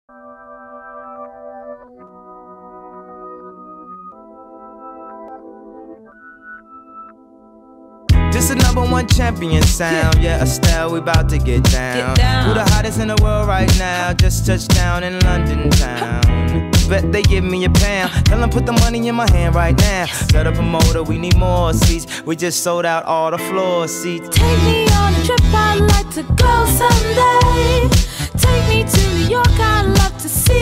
This is #1 champion sound, yeah, Estelle, we about to get down. Who the hottest in the world right now? Just touched down in London town. Bet they give me a pound. Tell them put the money in my hand right now. Set up a motor, we need more seats. We just sold out all the floor seats. Take me on a trip, I'd like to go someday. Take me to New York, I'd love to see